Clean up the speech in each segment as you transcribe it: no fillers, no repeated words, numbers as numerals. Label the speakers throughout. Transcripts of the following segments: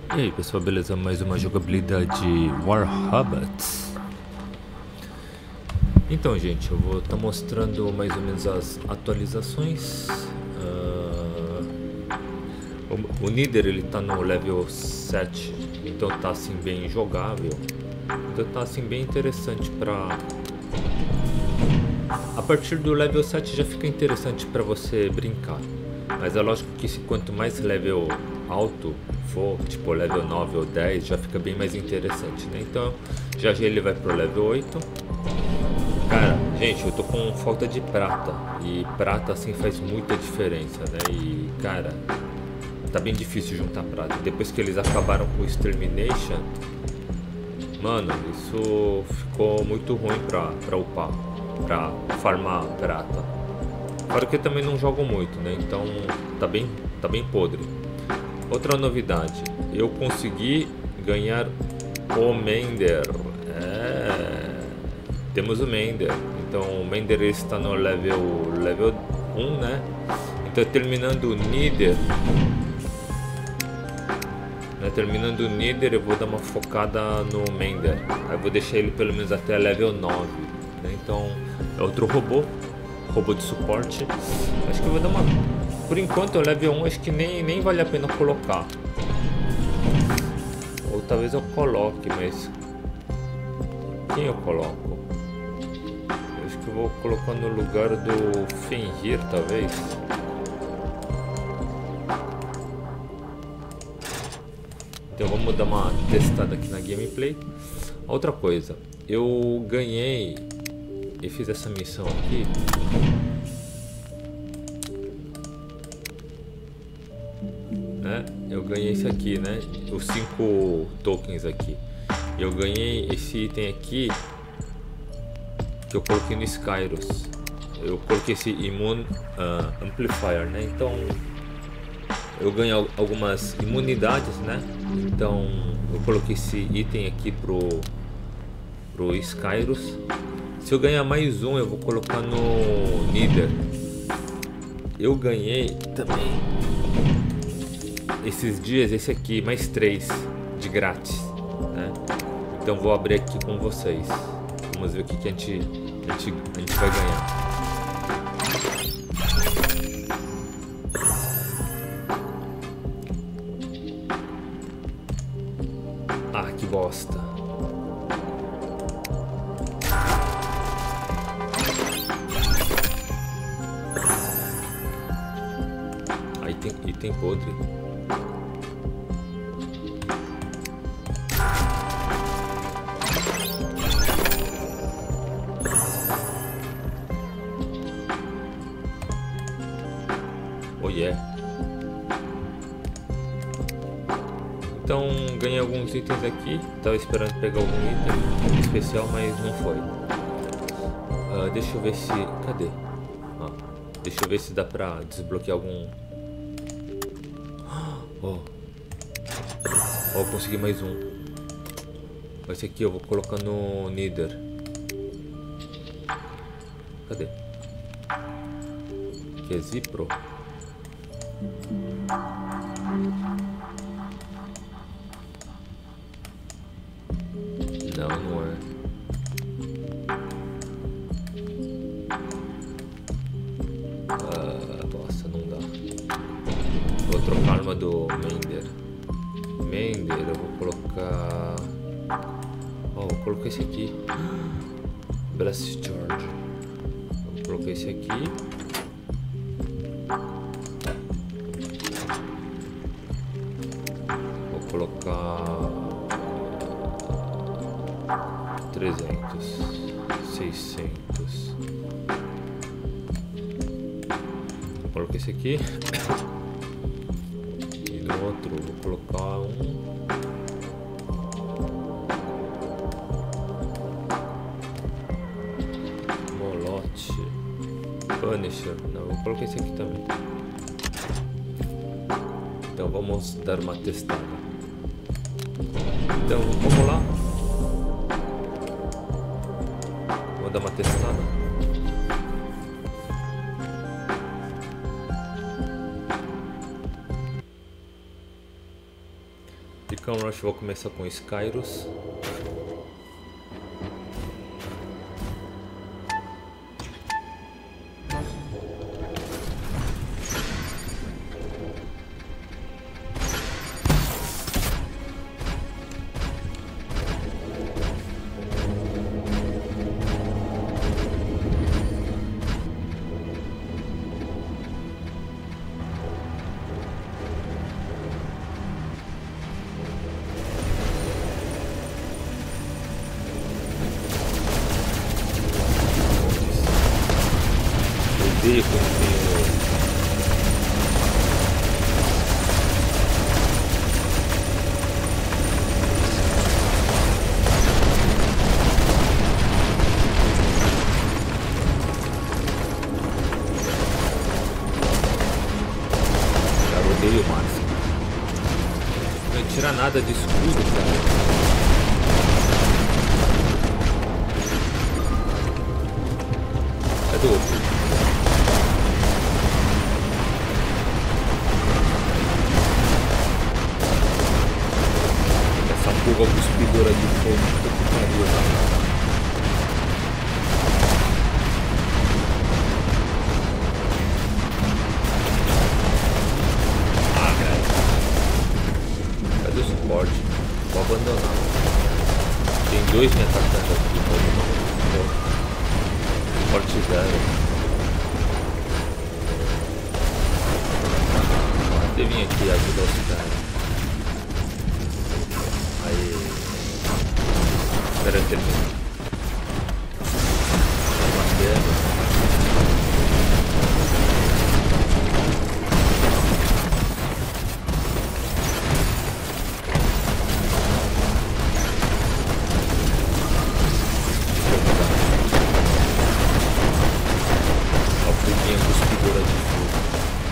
Speaker 1: E aí pessoal, beleza? Mais uma jogabilidade de War Hobbits. Então gente, eu vou estar mostrando mais ou menos as atualizações. O Nidar ele tá no level 7, então tá assim bem jogável. Então tá assim bem interessante pra... A partir do level 7 já fica interessante pra você brincar. Mas é lógico que quanto mais level alto for, tipo level 9 ou 10, já fica bem mais interessante, né? Então já ele vai pro level 8. Cara, gente, eu tô com falta de prata. E prata assim faz muita diferença, né? E cara, tá bem difícil juntar prata. Depois que eles acabaram com o Extermination, mano, isso ficou muito ruim pra upar, pra farmar prata. Claro que eu também não jogo muito, né? Então tá bem podre. Outra novidade, eu consegui ganhar o Mender. Temos o Mender. Então o Mender está no level 1, né? Então terminando o Nidar, eu vou dar uma focada no Mender. Aí eu vou deixar ele pelo menos até level 9, né? Então é outro robô de suporte. Acho que eu vou dar uma... Por enquanto o level 1 acho que nem vale a pena colocar. Ou talvez eu coloque, mas... Quem eu coloco? Eu acho que eu vou colocar no lugar do Fenrir, talvez. Então vamos dar uma testada aqui na gameplay. Outra coisa, eu ganhei... E fiz essa missão aqui. Né? Eu ganhei esse aqui, né? Os 5 tokens aqui. Eu ganhei esse item aqui que eu coloquei no Skyros. Eu coloquei esse Immune Amplifier, né? Então eu ganhei algumas imunidades, né? Então eu coloquei esse item aqui pro Skyros. Se eu ganhar mais um, eu vou colocar no Nidar. Eu ganhei também esses dias esse aqui, mais 3 de grátis, né? Então vou abrir aqui com vocês. Vamos ver o que a gente vai ganhar. Ah, que bosta. Item podre. Oh yeah. Então ganhei alguns itens aqui. Tava esperando pegar algum item especial, mas não foi. Deixa eu ver se... Cadê? Deixa eu ver se dá pra desbloquear algum... Consegui mais um. Esse aqui eu vou colocar no Nidar. Cadê? Aqui é Zipro. Não é. Nossa, não dá. Vou trocar a arma do Mender. Eu vou colocar... vou colocar esse aqui. Blast Charge. Vou colocar esse aqui. Vou colocar 300, 600. Vou colocar esse aqui. No outro vou colocar um Molote Punisher. Não, vou colocar esse aqui também. Então vamos dar uma testada. Então vamos lá. Vou dar uma testada. Scan Rush vou começar com Skyros. Odeio quando tem cara, odeio o máximo. Não tira nada de escudo, cara. Cadê o outro? Fuga cuspidora de fogo, que pariu. Ah, cara. Cadê o suporte? Vou abandonar. Tem dois me atacando aqui, não. Suporte zero. Vou vir aqui ajudar os caras. Espera terminar. A foguinha cuspidora de fogo.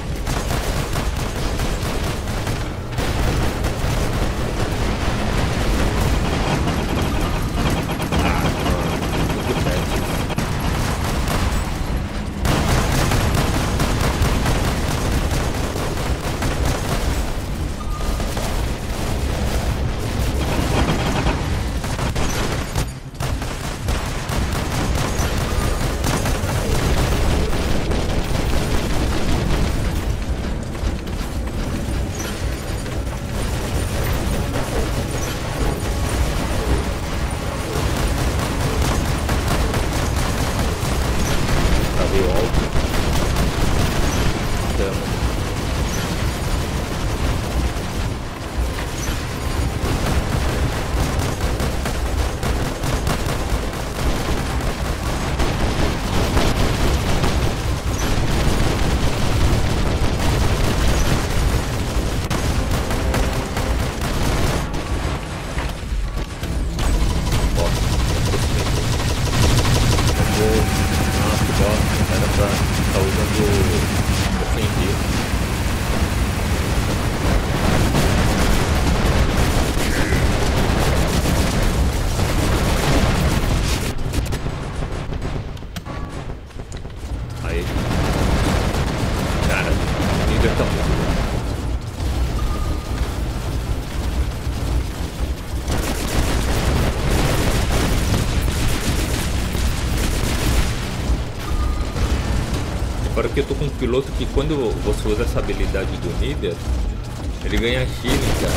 Speaker 1: Agora que eu tô com um piloto que quando você usa essa habilidade do Nidar, ele ganha healing, cara.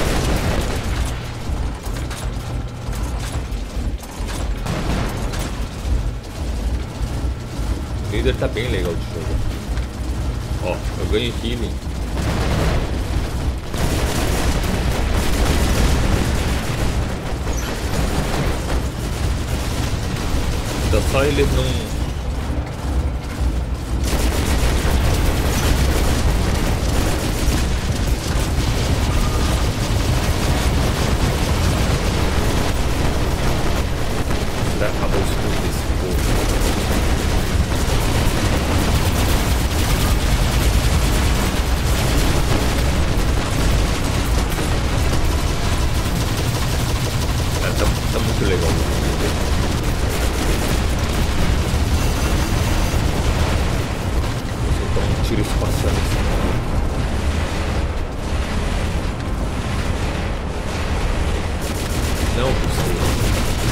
Speaker 1: O Nidar tá bem legal de jogar. Ó, eu ganho healing. Então só eles não... Acabou os pontos desse povo. Tá muito legal. Vou soltar um tiro espacial. Não você.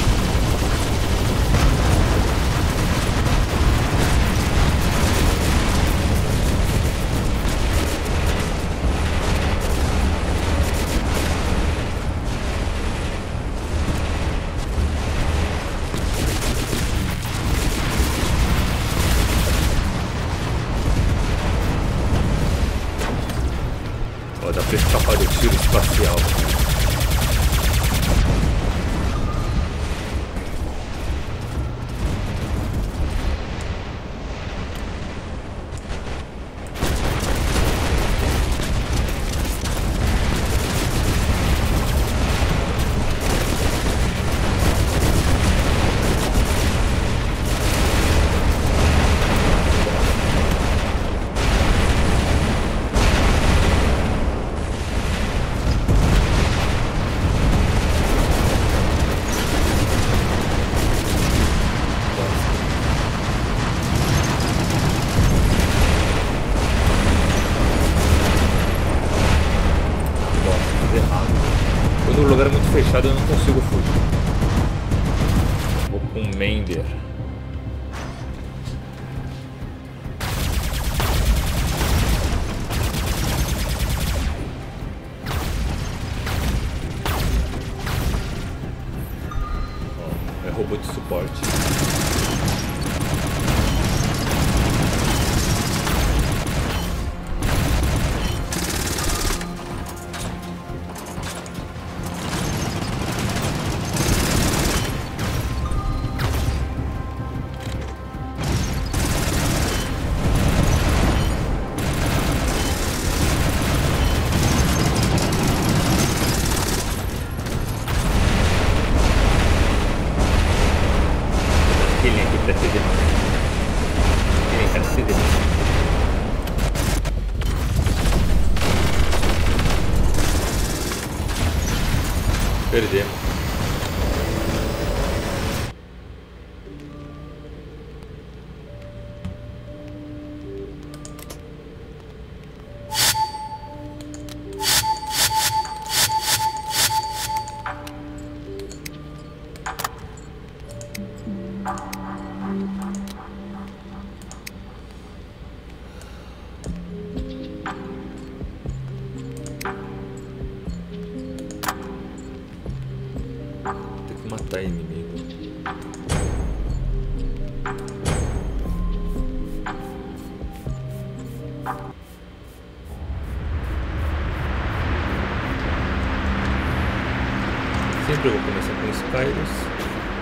Speaker 1: Ó, dá pra escapar do tiro espacial. Quando o lugar é muito fechado eu não consigo fugir. Vou com Mender. Ó, é robô de suporte. Pra ser demais. Quer ser demais. Perdemos. Tem que matar inimigo. Sempre eu vou começar com Skyros.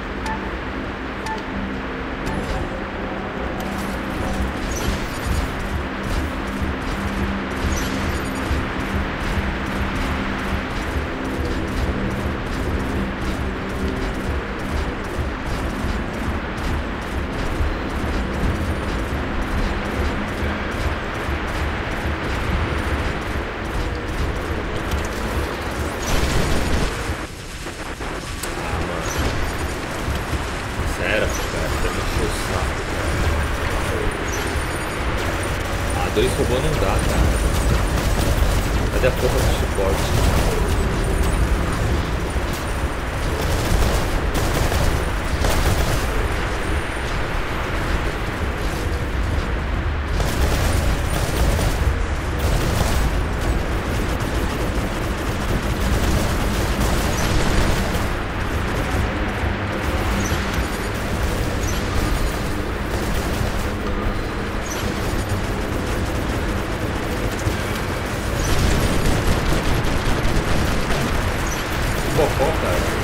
Speaker 1: Sério, cara, tá me enchendo o saco, cara. Ah, 2 robôs não dá, cara. Cadê a porra do suporte? Bocó, cara.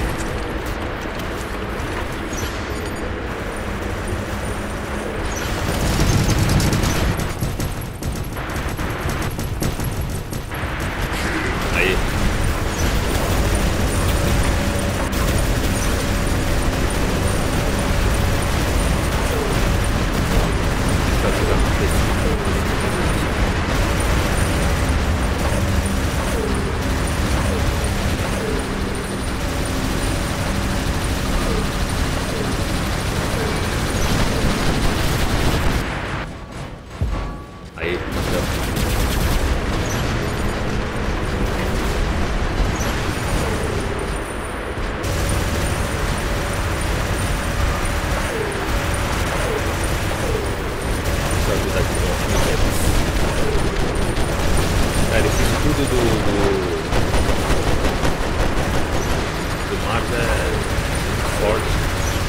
Speaker 1: Aí. Tá tudo acontecendo. do Mars é forte.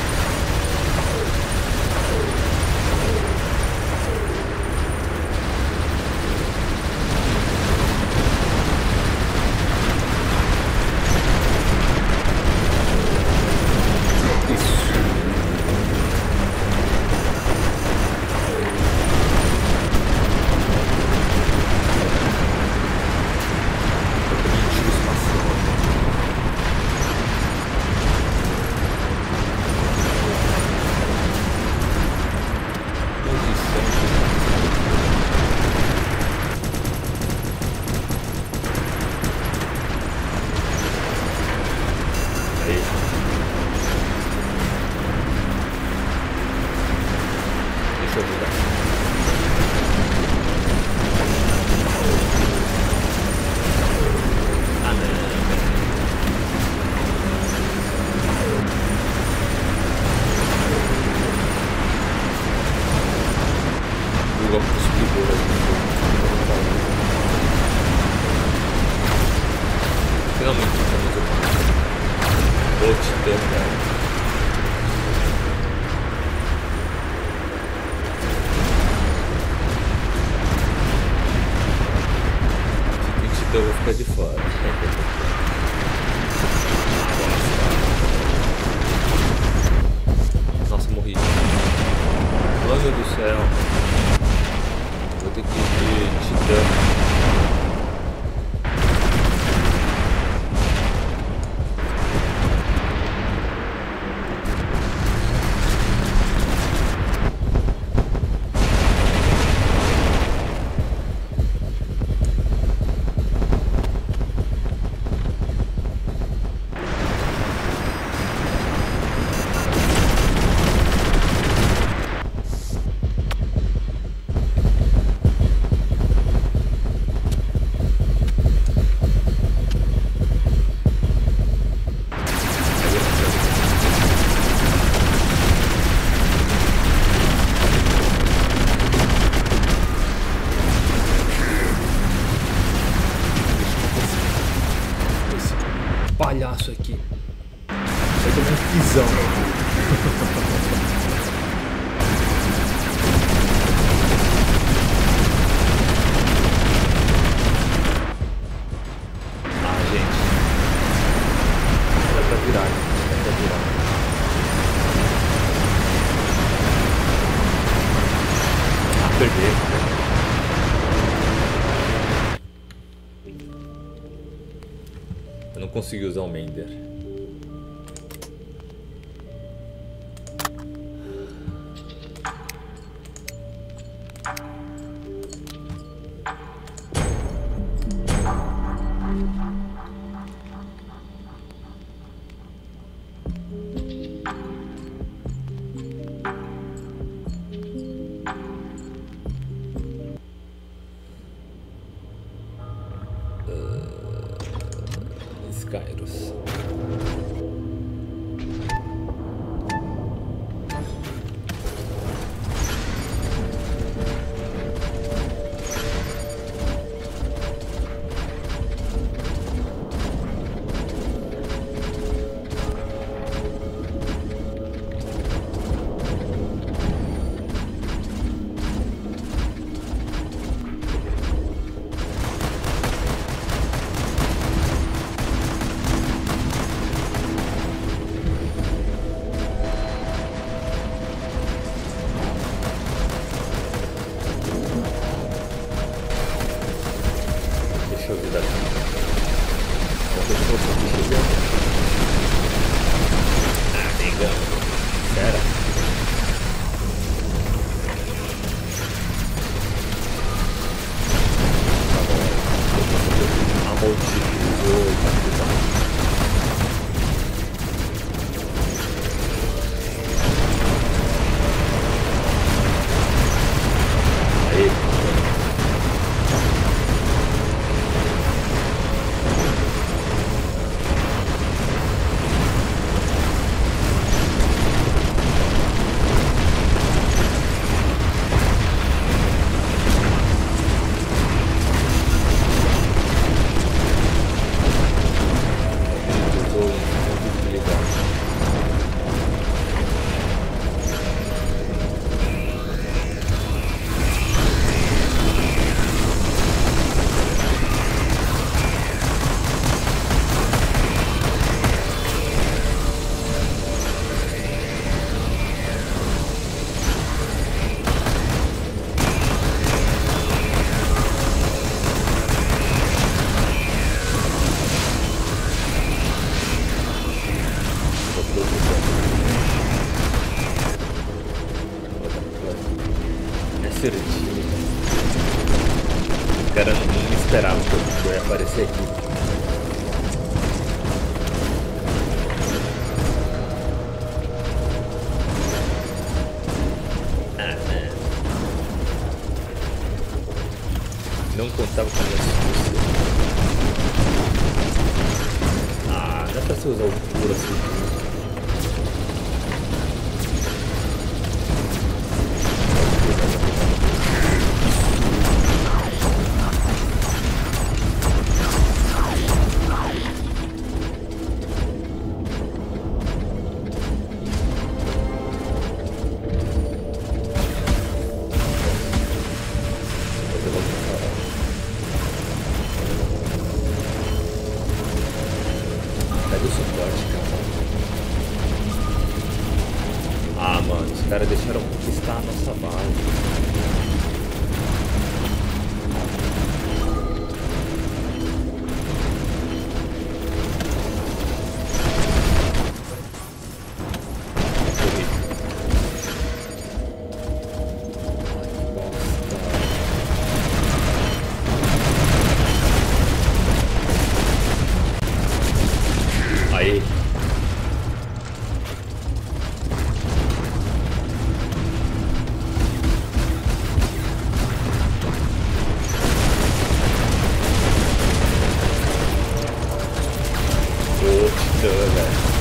Speaker 1: Finalmente temos o Titã, cara. Então eu vou ficar de fora. Nossa, morri. Mano do céu. Vou ter que ir de Titã.
Speaker 2: Palhaço aqui. Vai tomar um pisão.
Speaker 1: Ah, gente.
Speaker 2: Dá pra virar. Dá pra virar.
Speaker 1: Ah, perder. Eu não consegui usar o Mender. Kairos. Deixa eu ver daqui. Ah, negão. Pera. Tá bom. A maldito. Aí. aparecer aqui. Não contava com isso. Ah, dá pra você usar o puro assim. Cadê o suporte, cara? Ah, mano, os caras deixaram conquistar a nossa base. Aí. Puta, velho.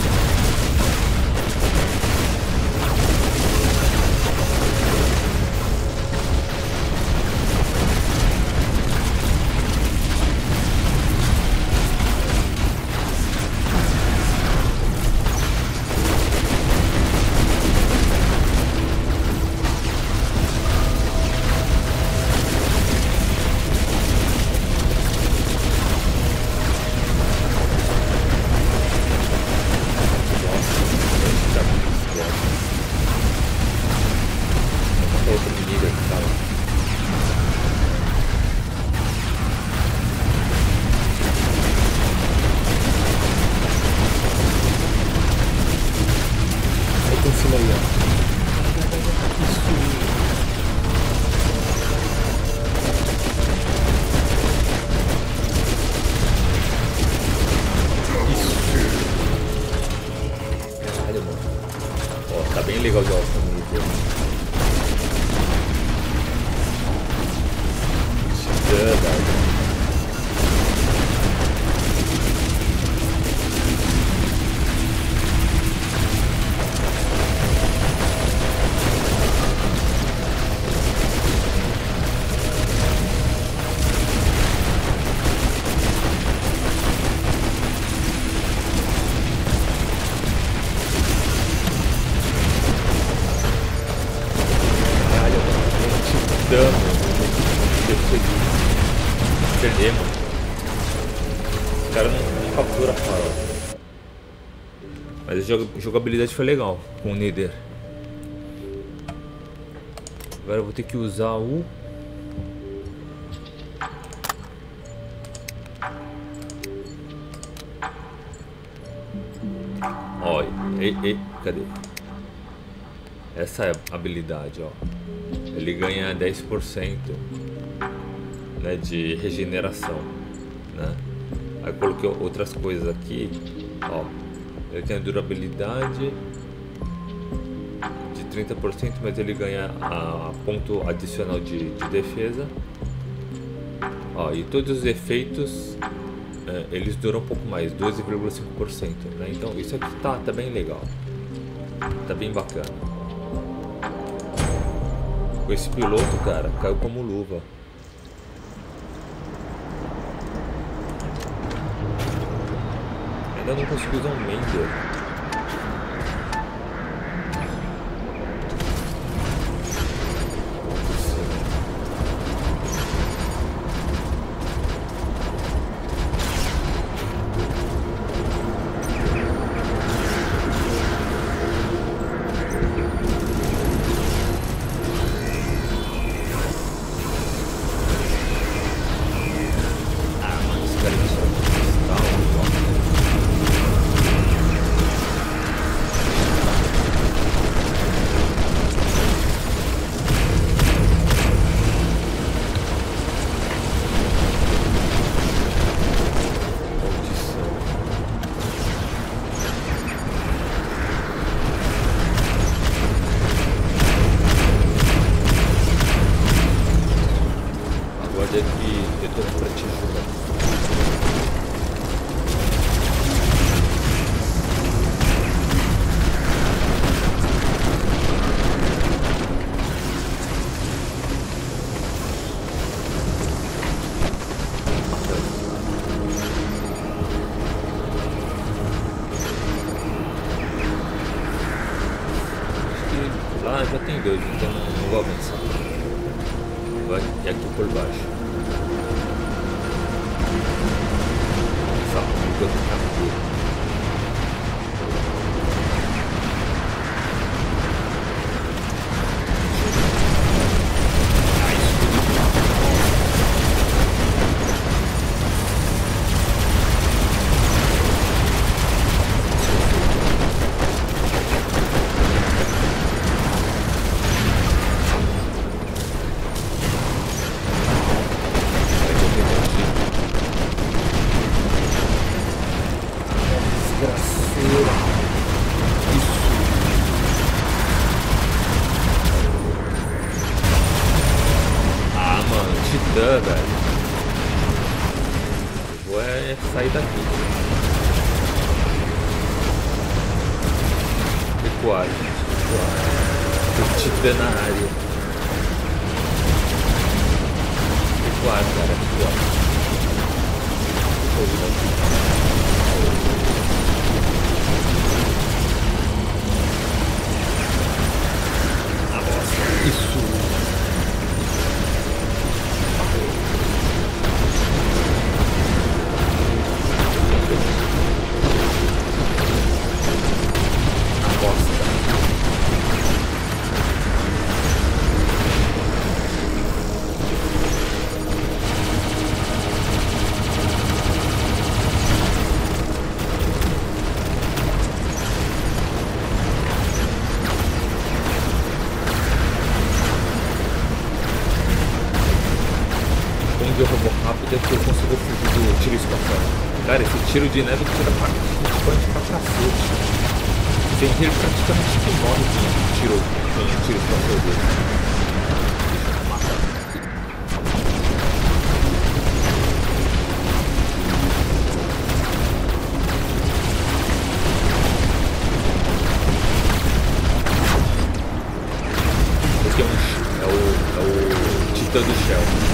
Speaker 1: Outro inimigo aqui, cara.
Speaker 2: Aí tem em cima aí, ó.
Speaker 1: Caralho, mano. Ó, tá bem legal de alta no nível. Verdade. Caralho, mano. Que dano. Perdemos. Os caras não capturam a fala. Mas a jogabilidade foi legal com o Nether. Agora eu vou ter que usar o... Olha, cadê? Essa é a habilidade, ó. Ele ganha 10%, né, de regeneração, né? Aí coloquei outras coisas aqui, ó. Ele tem a durabilidade de 30%, mas ele ganha a ponto adicional de defesa. Ó, e todos os efeitos eles duram um pouco mais, 12,5%, né? Então isso aqui tá bem legal, tá bem bacana. Com esse piloto, cara, caiu como luva. Ainda não consegui usar um Mender. Deus, então não vou avançar. Vai, e aqui por baixo. Só, enquanto captura. Velho. Vou sair daqui. Recuar, gente. Recuar. Titã na área. Recuar, cara. Recuar. Ah, bosta. Isso. Eu vou rápido é que eu consigo fugir do tiro espacial. Cara, esse tiro de neve tira pra cacete. Tem ele praticamente que morre com tiro espacial dele. Esse aqui é o Titã do Shell.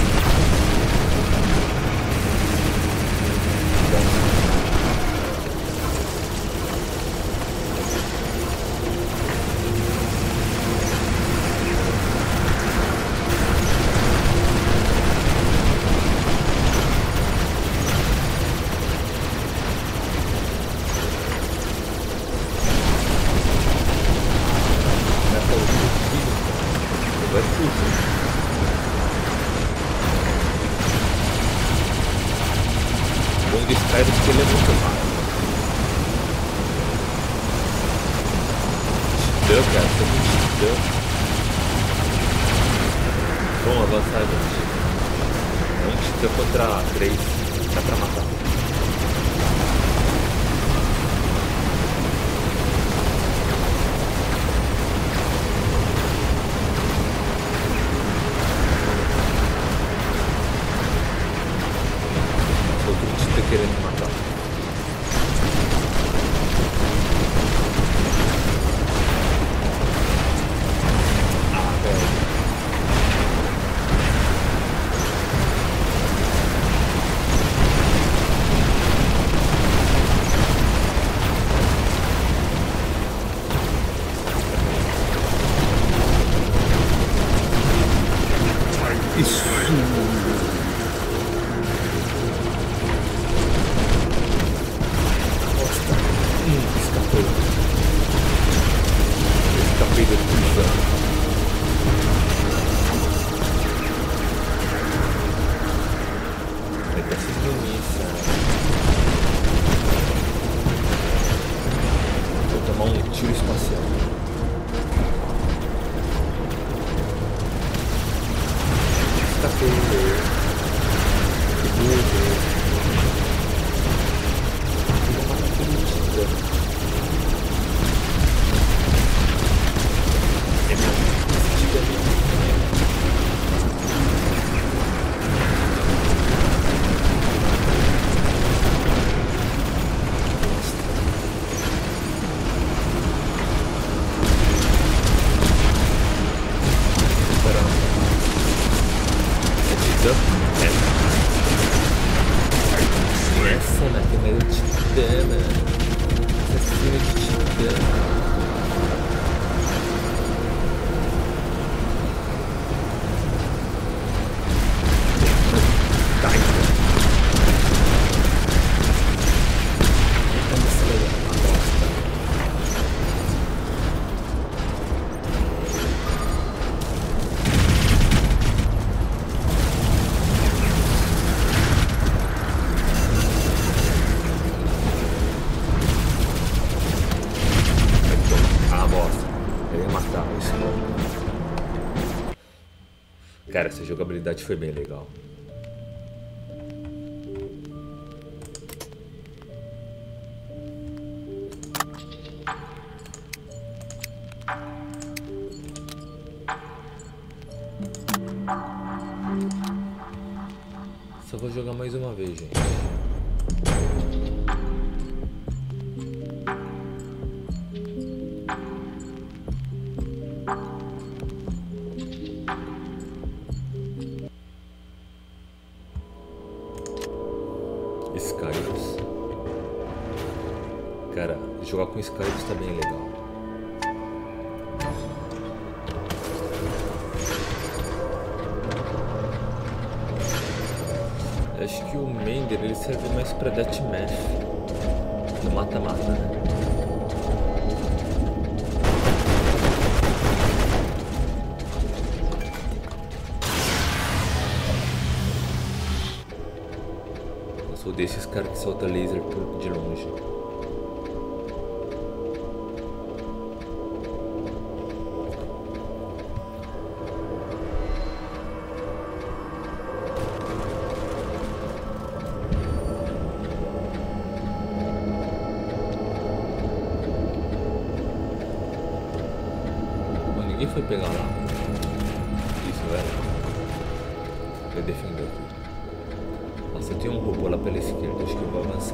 Speaker 1: Espero que ele é muito rápido. Titã, cara, tô com titã. Vamos avançar, gente. É um titã contra 3. Dá pra matar. Querendo me matar. Ah, velho. Isso. Escapei da prisão. Vai ter sincronia. Vou tomar um tiro espacial. Escapei. Que burro. Essa na primeira titana. Assassina de titã. Cara, essa jogabilidade foi bem legal. Só vou jogar mais uma vez, gente. Skyros. Cara, jogar com Skyros tá bem legal. Acho que o Mender ele serve mais pra deathmatch, de mata-mata, né? Eu sou desses caras que solta laser de longe. Ninguém foi pegar lá. Isso, velho. Vai defender aqui. Nossa, tem um robô lá pela esquerda. Acho que eu vou avançar.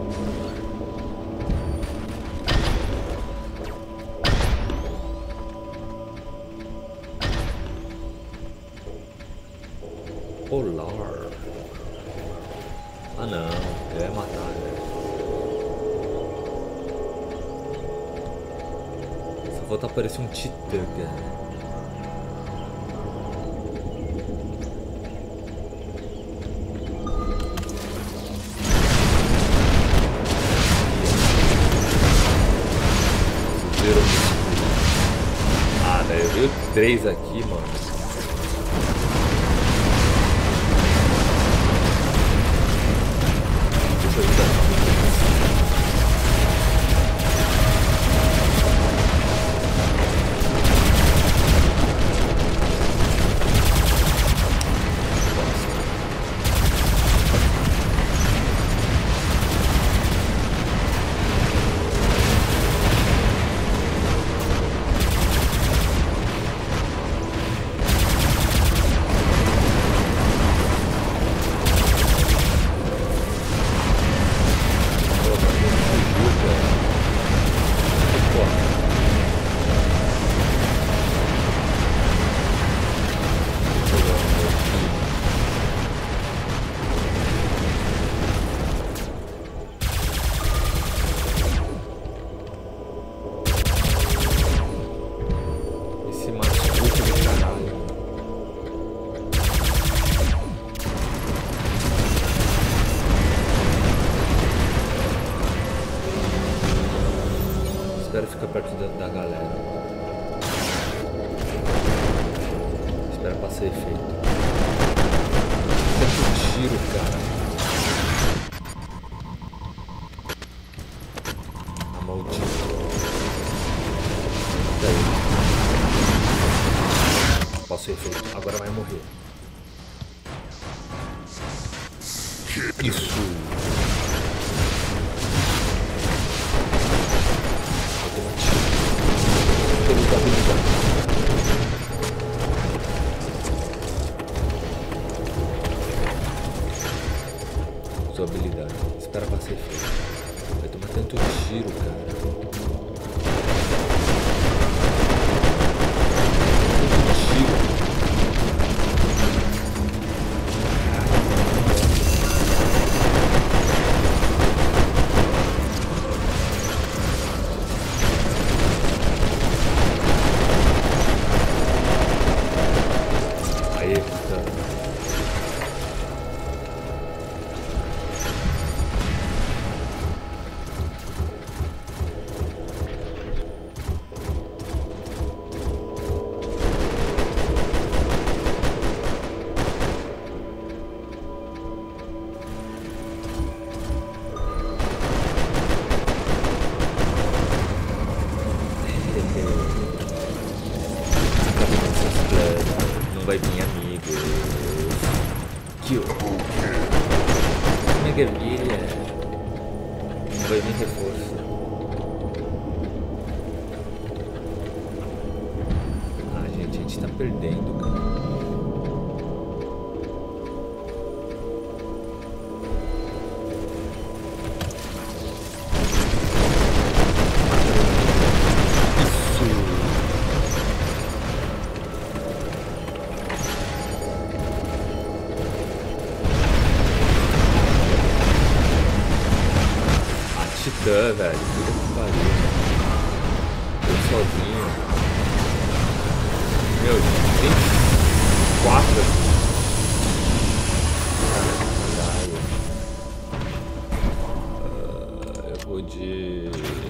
Speaker 1: Polar. Ah não, ele vai matar, né? Essa volta parece um titã, cara. Ah, velho, eu vi 3 aqui, mano. Deixa eu ajudar. Espero ficar perto da galera. Espera passar efeito. Tanto tiro, cara. A maldita. Daí. Passou efeito. Agora vai morrer. Isso. Sua habilidade. Espera pra ser feito. Vai tomar tanto tiro, cara. Tanto tiro. ervilha não vai nem reforço. Ah, gente, a gente tá perdendo, cara. Velho, puta que pariu. Eu sozinho. Meu, tem 4 aqui. Caralho. Eu vou de...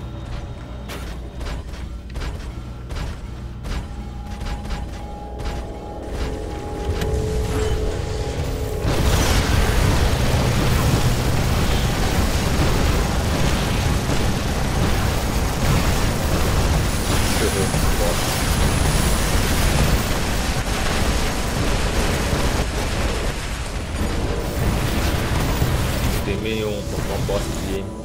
Speaker 1: Tem meio uma bosta de MP.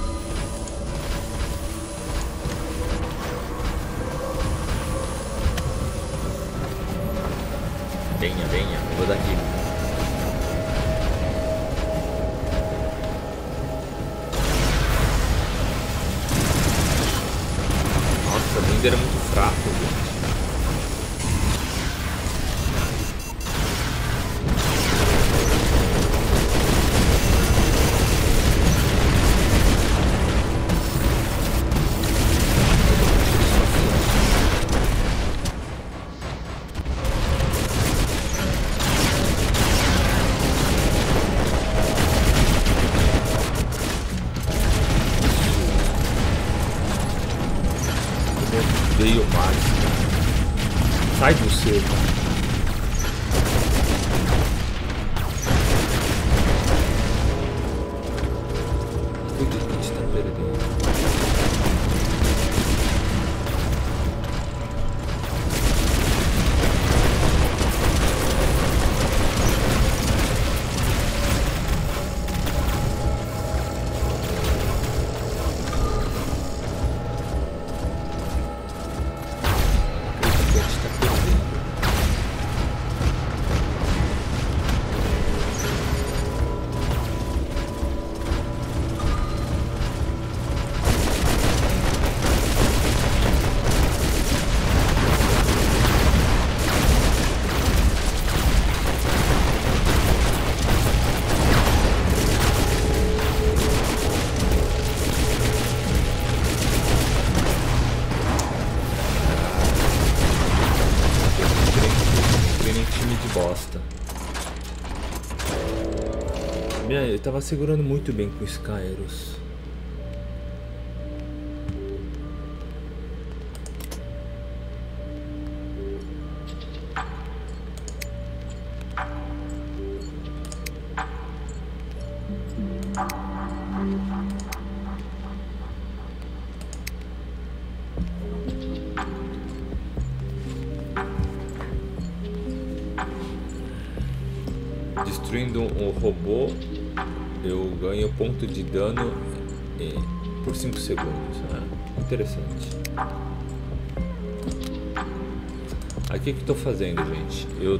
Speaker 1: Venha, venha, vou daqui. Nossa, o Binder é muito fraco, gente. Veio mais. Sai do seu, cara. Tudo que a gente tá perdendo. Bosta. Eu tava segurando muito bem com os Skyros. Destruindo um robô, eu ganho ponto de dano por 5 segundos. Interessante. Aqui o que eu tô fazendo, gente? Eu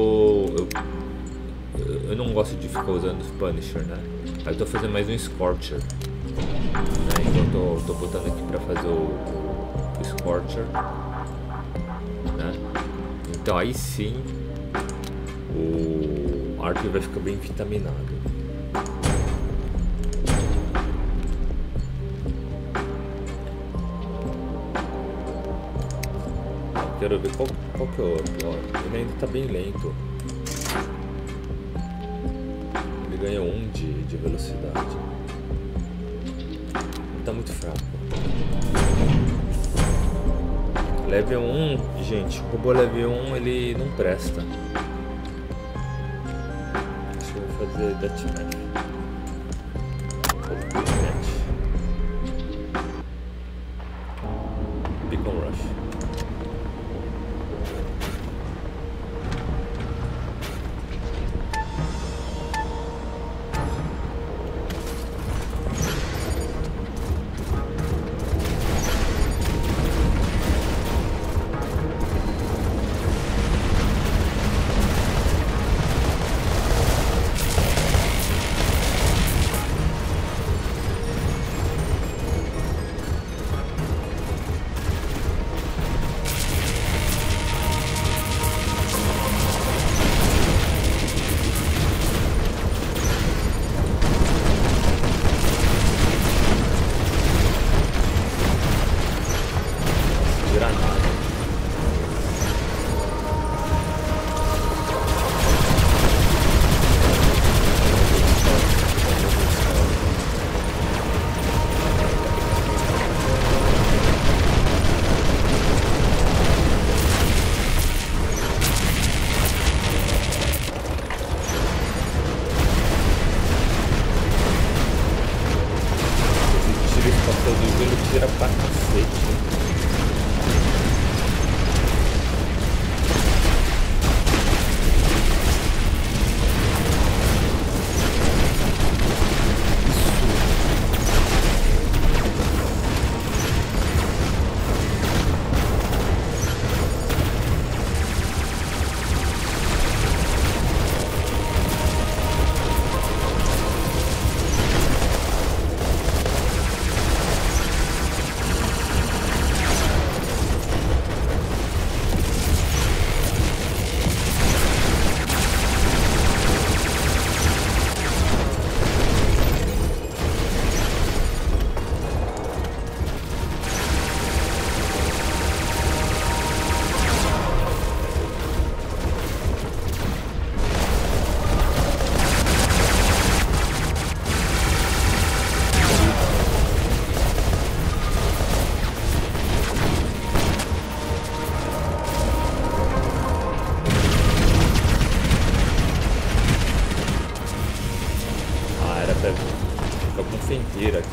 Speaker 1: não gosto de ficar usando os Punisher, né? Aí eu tô fazendo mais um Scorcher, né? Então eu tô botando aqui pra fazer o Scorcher, né? Então aí sim o Ark vai ficar bem vitaminado. Quero ver qual que é o pior. Ele ainda tá bem lento. Ele ganha 1 de velocidade. Ele tá muito fraco. Level 1, gente, o robô level 1 ele não presta. Deixa eu fazer deathmatch. Beacon Rush. esse pastel do gelo tira pra cacete. Fica com fenteira aqui.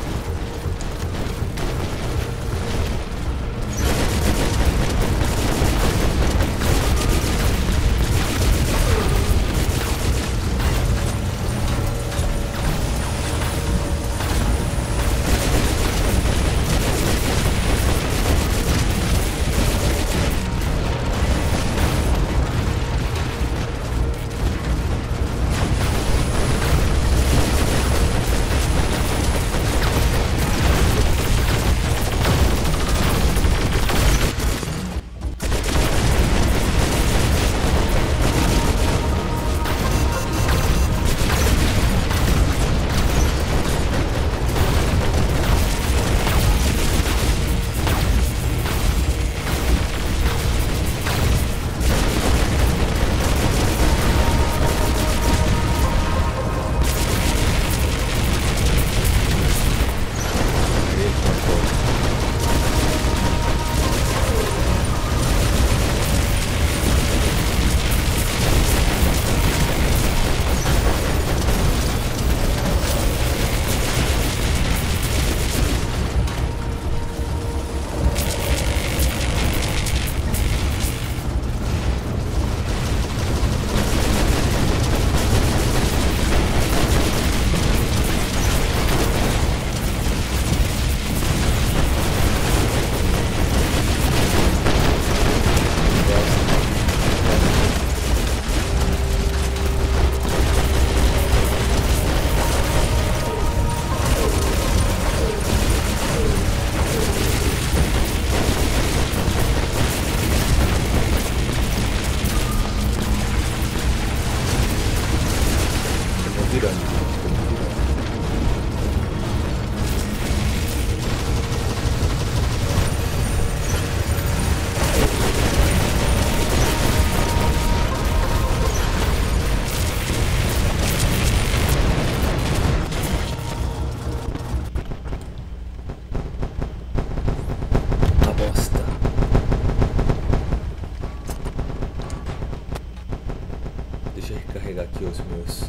Speaker 1: Deixa eu recarregar aqui os meus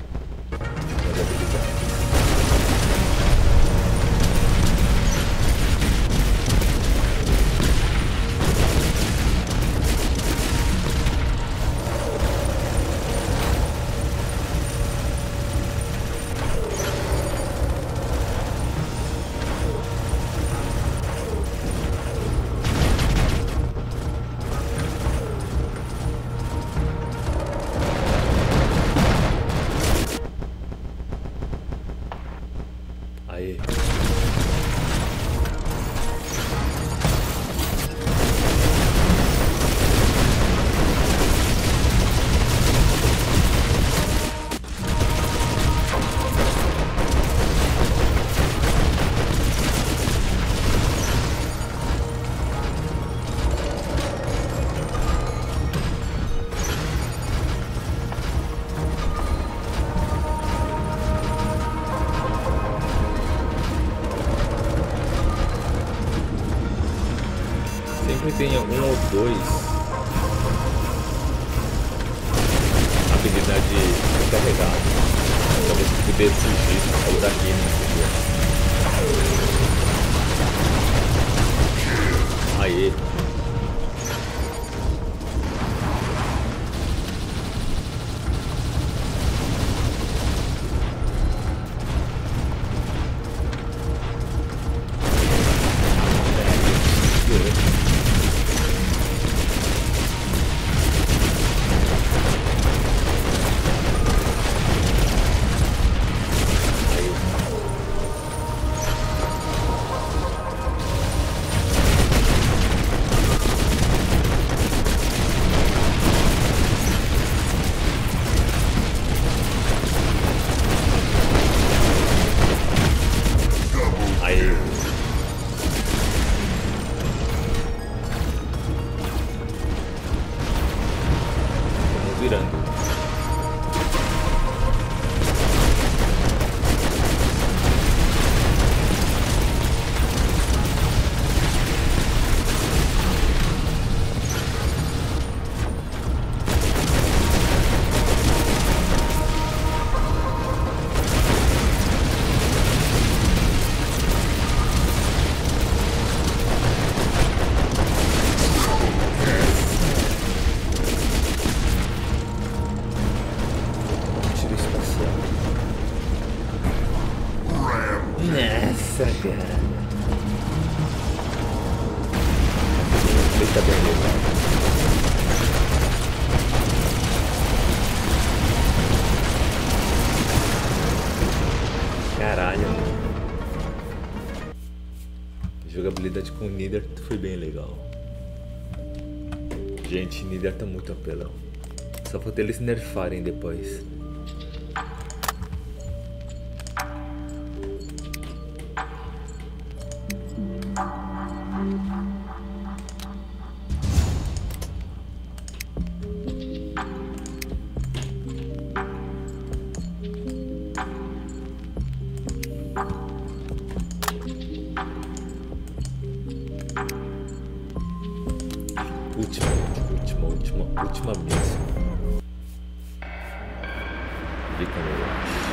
Speaker 1: habilidades. Aí. Sempre tem um ou dois habilidade carregada. Talvez poder fugir ou daqui, né? Ele tá bem legal. Caralho. A jogabilidade com o Nidar foi bem legal. Gente, Nidar tá muito apelão. Só falta eles nerfarem depois. Última missão. Fica no rush.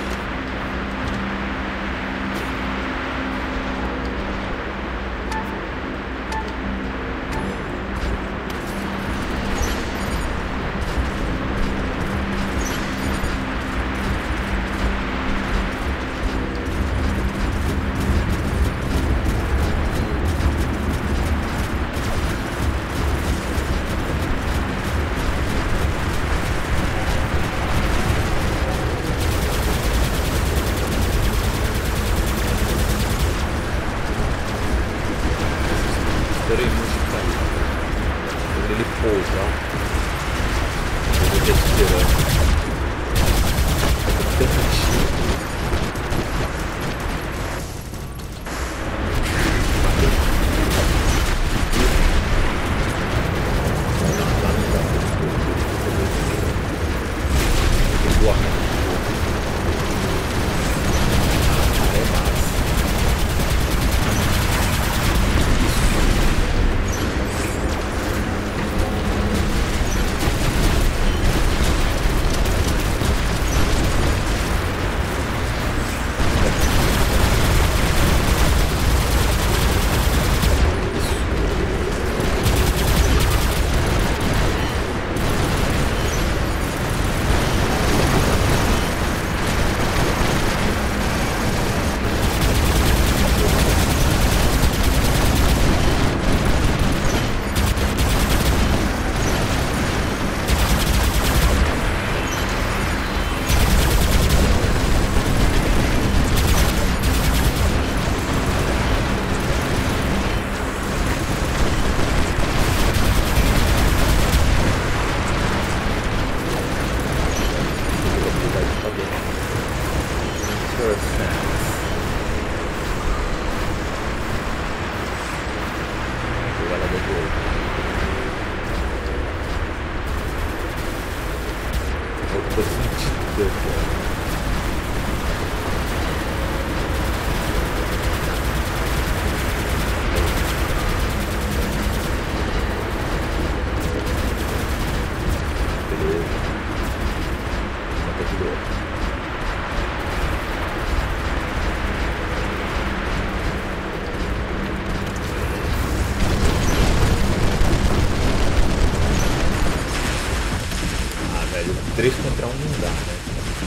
Speaker 1: Três contra um não dá, né?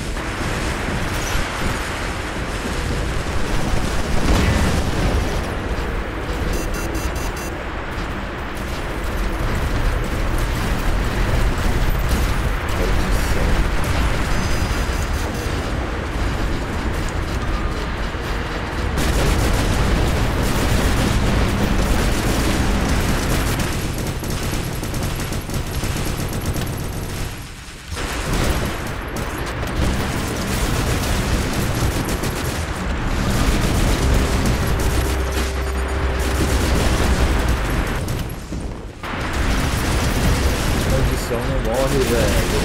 Speaker 1: Não morre, velho.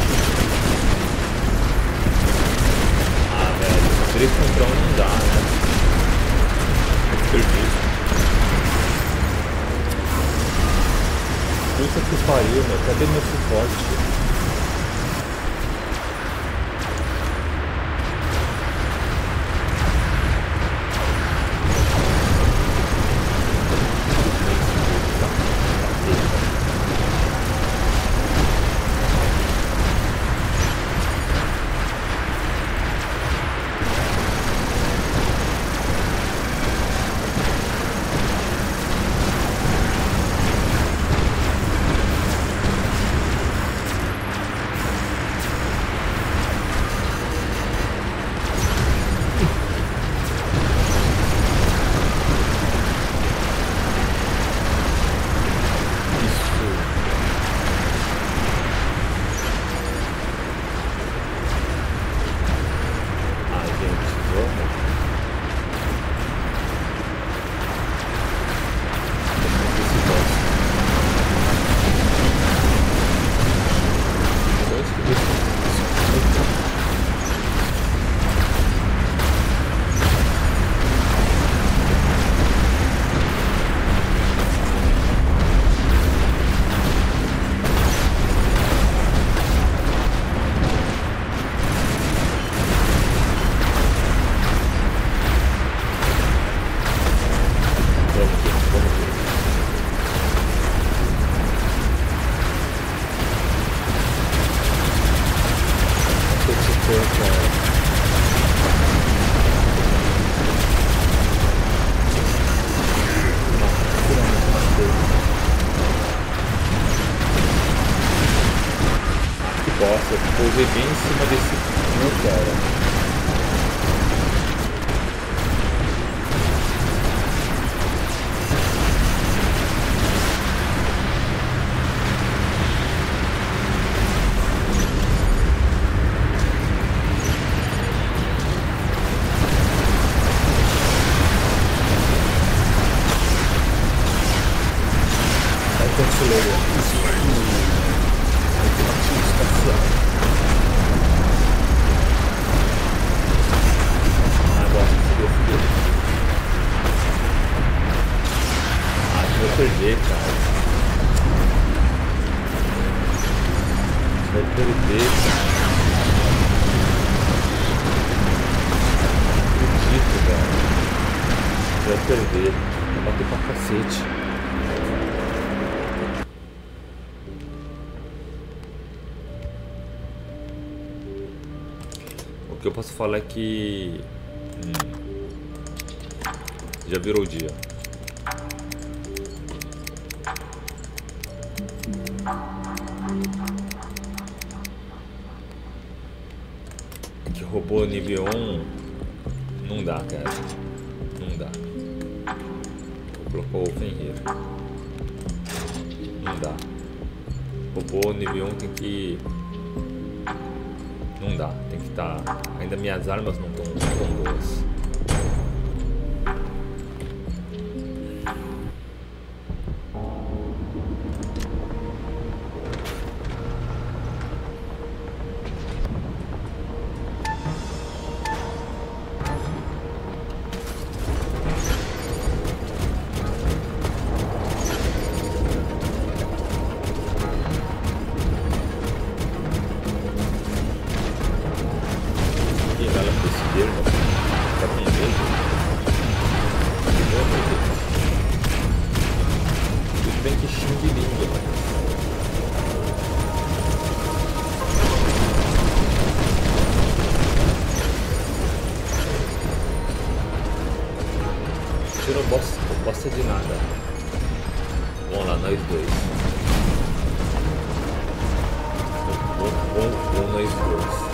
Speaker 1: Ah, velho. 3 contra 1 não dá, né? Perfeito. Puta que pariu, meu. Cadê meu suporte? Eu pousei bem em cima desse cara. Perder, cara. Vai perder, cara. Não acredito, velho. Vai perder. Vai bater pra cacete. O que eu posso falar é que já virou o dia. Que robô nível 1 não dá, cara. Não dá. Vou colocar o Fenrir. Não dá. Robô nível 1 tem que... Não dá. Tem que estar... Ainda minhas armas não estão tão boas. Tirou bosta de nada. Vamos lá, nós dois. Ou nós dois.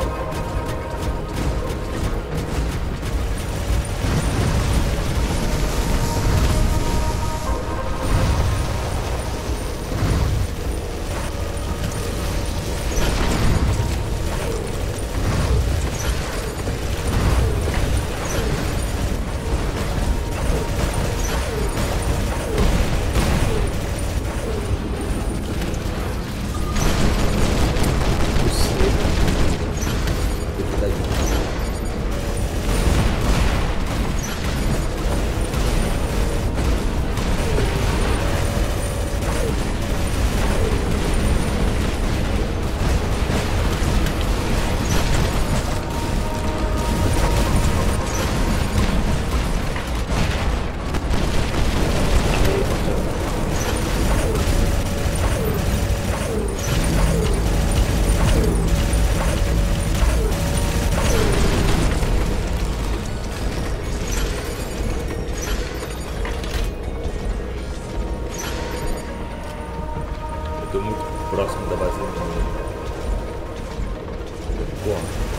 Speaker 1: Estou muito próximo da base inimiga. Bom.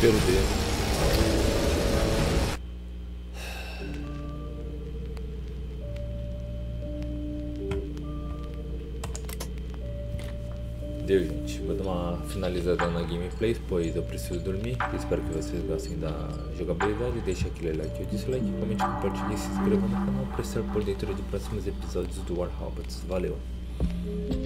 Speaker 2: cheiro dele.
Speaker 1: Deu, gente. Vou dar uma finalizada na gameplay, pois eu preciso dormir. Espero que vocês gostem da jogabilidade. Deixe aquele like ou dislike, comente, compartilhe e se inscreva no canal para estar por dentro de próximos episódios do War Robots. Valeu!